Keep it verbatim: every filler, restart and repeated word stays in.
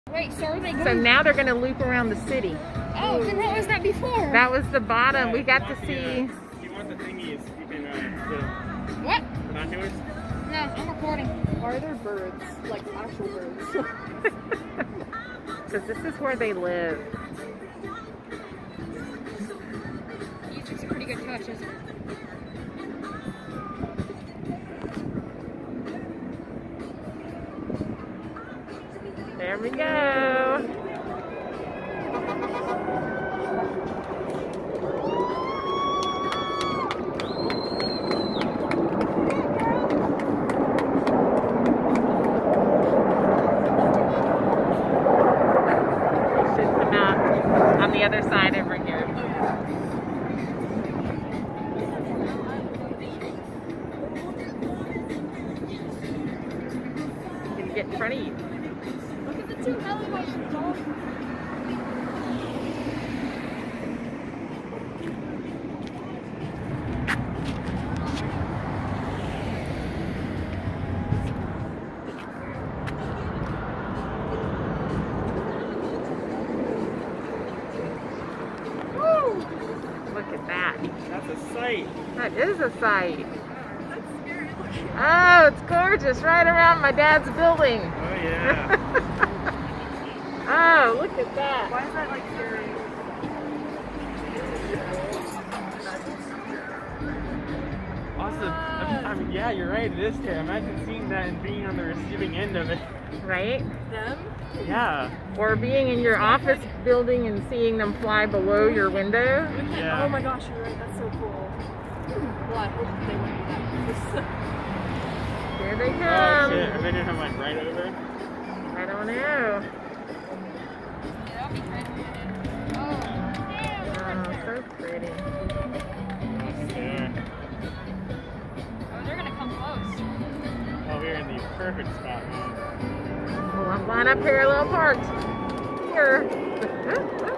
Wait, so are they going? So now they're going to loop around the city. Oh, then what was that before? That was the bottom. Yeah, we got to the, see. Uh, if you want the thingies, you can uh, do them. What? Binoculars? No, I'm recording. Are there birds? Like actual birds? Because this is where they live. Egypt's a pretty good touch, isn't it? There we go. Should come out on the other side over here. Can you get in front of you? Look at the two elevators, dog. Look at that. That's a sight. That is a sight. Oh, it's gorgeous. Right around my dad's building. Oh, yeah. Oh, look at that. Why is that like scary? Awesome. I I mean, yeah, you're right. It is scary. Imagine seeing that and being on the receiving end of it. Right? Them? Yeah. Or being in your office building and seeing them fly below your window. Yeah. Oh my gosh, you're right. That's so cool. Well, I hope they wouldn't do that. Here they Oh, come. shit. Are they doing them like right over? I don't know. Yeah, that'll be pretty. Oh. Oh, so pretty. Yes, they are. Oh, they're gonna come close. Oh, we're in the perfect spot, man. Oh, I'm flying up parallel parked. Here.